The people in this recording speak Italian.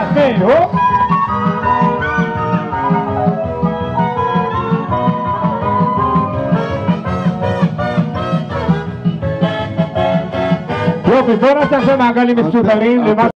Matteo. Dopo, torna a San Magali, mi sto